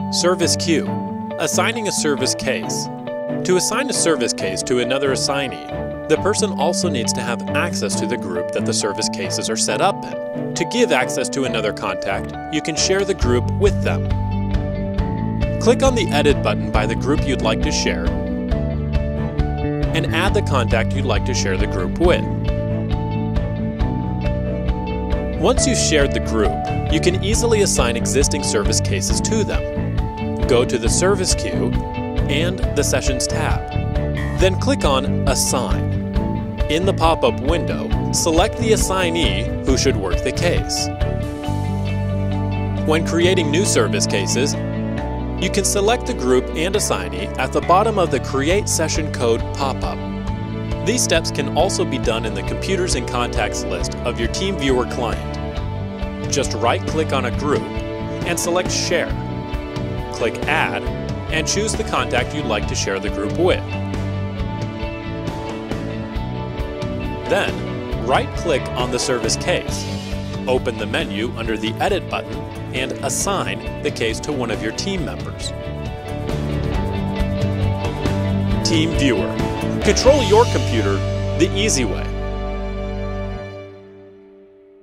Service queue. Assigning a service case. To assign a service case to another assignee, the person also needs to have access to the group that the service cases are set up in. To give access to another contact, you can share the group with them. Click on the Edit button by the group you'd like to share and add the contact you'd like to share the group with. Once you've shared the group, you can easily assign existing service cases to them. Go to the Service queue and the Sessions tab. Then click on Assign. In the pop-up window, select the assignee who should work the case. When creating new service cases, you can select the group and assignee at the bottom of the Create Session Code pop-up. These steps can also be done in the Computers and Contacts list of your TeamViewer client. Just right-click on a group and select Share. Click Add and choose the contact you'd like to share the group with. Then, right-click on the service case. Open the menu under the Edit button and assign the case to one of your team members. TeamViewer. Control your computer the easy way.